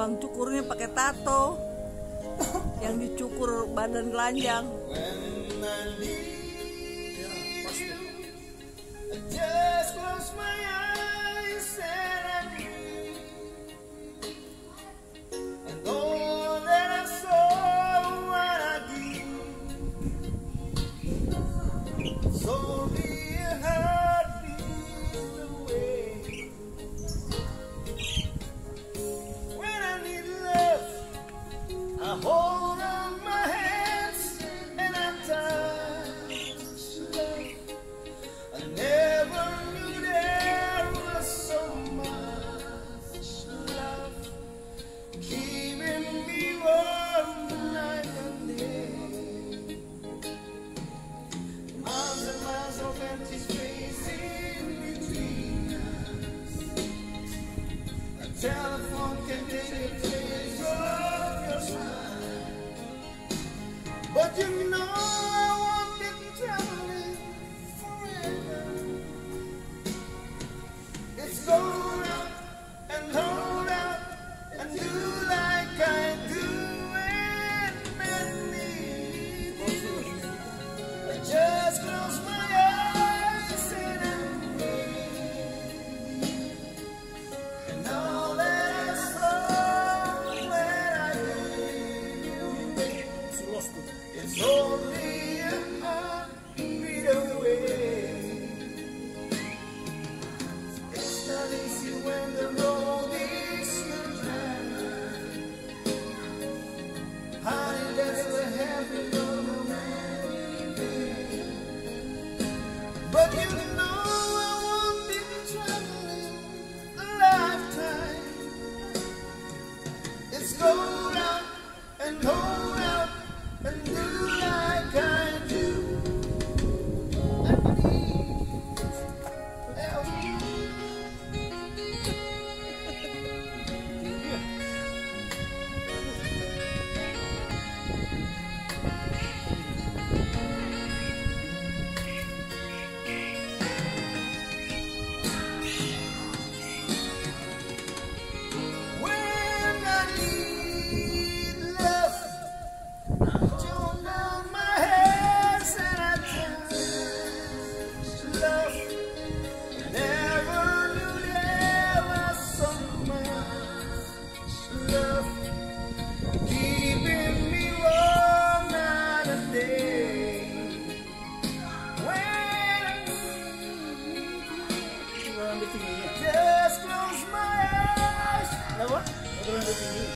Tukang cukurnya pakai tato, yang dicukur badan telanjang. Just close my eyes and I dream, and all that I saw what I did, so be a heartbeat away. When I need love, I hold on my hands and I touch love. I never knew there was so much love keeping me warm night and day. Miles and miles of empty space in between us. A telephone can take a trace of your smile, but you know I won't be traveling forever. It's hold out and hold out and do like I do when I need you. I just close my eyes and I'm waiting, and all that I saw when I did, it's only a heartbeat away. It's not easy when the road is your time. Honey, that's the heaven of a man. But you know I won't be traveling a lifetime. It's go out and hold out and do like I do. I when I need love, I join down my hands and I touch love. Never knew there was so much love keeping me warm night and day. When I need you, just close my eyes.